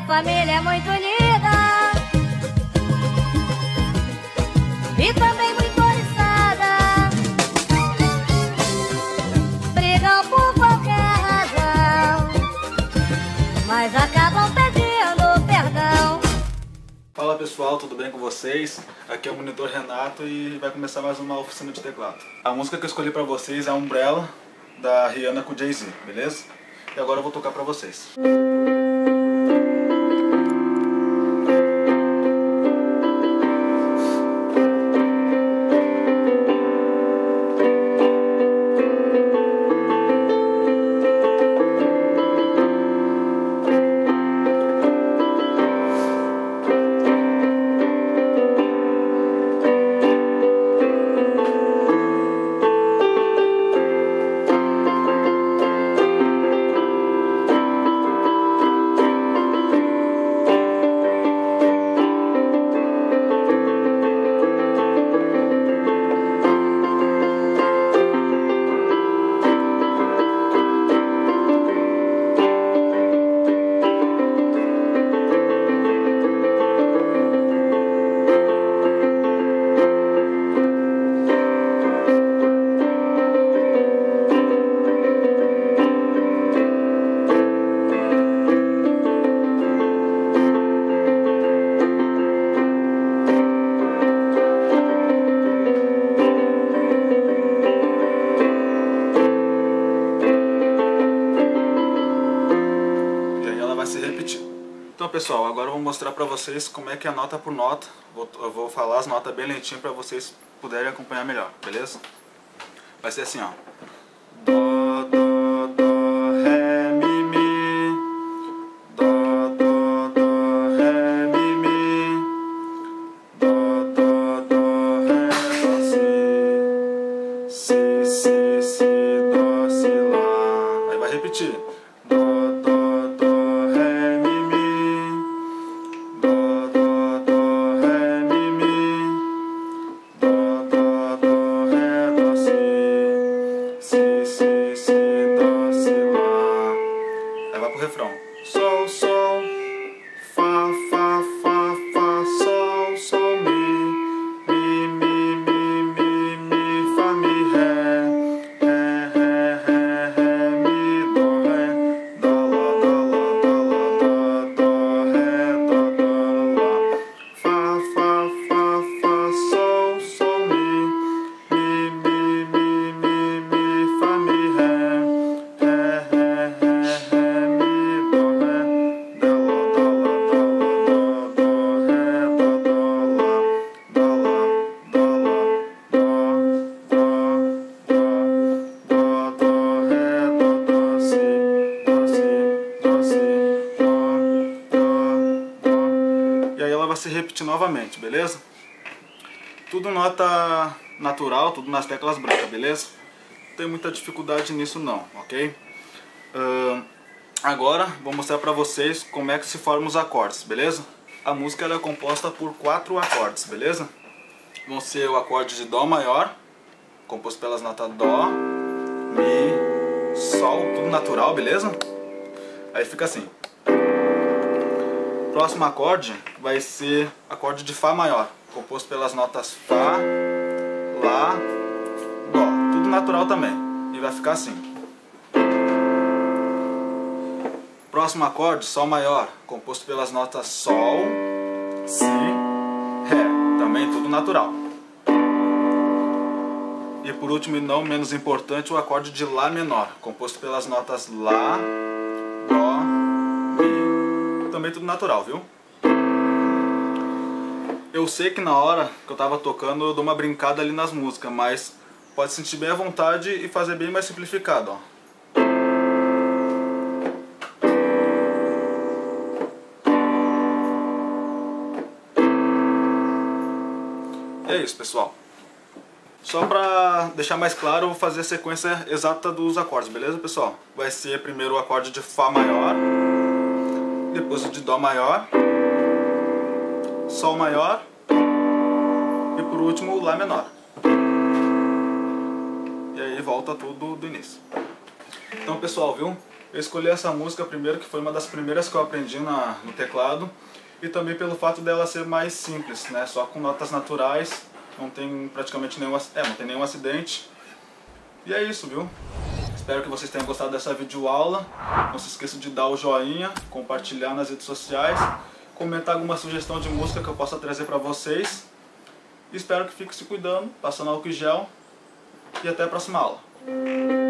família é muito unida e também muito oriçada. Brigam por qualquer razão, mas acabam pedindo perdão. Fala pessoal, tudo bem com vocês? Aqui é o Monitor Renato e vai começar mais uma oficina de teclado. A música que eu escolhi pra vocês é Umbrella, da Rihanna com Jay-Z, beleza? E agora eu vou tocar pra vocês. Então pessoal, agora eu vou mostrar pra vocês como é que é nota por nota. Eu vou falar as notas bem lentinho pra vocês puderem acompanhar melhor, beleza? Vai ser assim, ó. Dó, dó, dó, ré, mi, mi. Dó, dó, dó, ré, mi, mi. Dó, dó, dó, ré, dó, si. Si, si, dó, si, lá. Aí vai repetir. Refrão. Sol, sol, fá, fá, fá, fá, sol, sol, mi, mi, mi, mi, mi, mi, fá, mi, ré, ré, ré, ré, ré, mi, dó, ré, dó, lá, dó, lá, dó, lá, dó, dó, ré, dó, dó, lá, fá, fá, fá, fá, sol, sol, mi, mi, mi, mi, mi, mi, fá, mi, ré, ré, ré, ré, ré, mi. E aí ela vai se repetir novamente, beleza? Tudo nota natural, tudo nas teclas brancas, beleza? Não tem muita dificuldade nisso não, ok? Agora vou mostrar pra vocês como é que se formam os acordes, beleza? A música ela é composta por 4 acordes, beleza? Vão ser o acorde de Dó maior, composto pelas notas Dó, Mi, Sol, tudo natural, beleza? Aí fica assim. Próximo acorde vai ser acorde de Fá maior, composto pelas notas Fá, Lá, Dó, tudo natural também. E vai ficar assim. Próximo acorde, Sol maior, composto pelas notas Sol, Si, Ré, também tudo natural. E por último e não menos importante, o acorde de Lá menor, composto pelas notas Lá, Dó, Mi, também tudo natural, viu? Eu sei que na hora que eu tava tocando eu dou uma brincada ali nas músicas, mas pode sentir bem à vontade e fazer bem mais simplificado, ó. É isso, pessoal. Só pra deixar mais claro, eu vou fazer a sequência exata dos acordes, beleza, pessoal? Vai ser primeiro o acorde de Fá maior, depois o de Dó maior, Sol maior e por último o Lá menor. E aí volta tudo do início. Então, pessoal, viu? Eu escolhi essa música primeiro, que foi uma das primeiras que eu aprendi no teclado, e também pelo fato dela ser mais simples, né? Só com notas naturais, não tem praticamente nenhum, não tem nenhum acidente. E é isso, viu? Espero que vocês tenham gostado dessa videoaula. Não se esqueça de dar o joinha, compartilhar nas redes sociais, comentar alguma sugestão de música que eu possa trazer para vocês. Espero que fiquem se cuidando, passando álcool em gel, e até a próxima aula.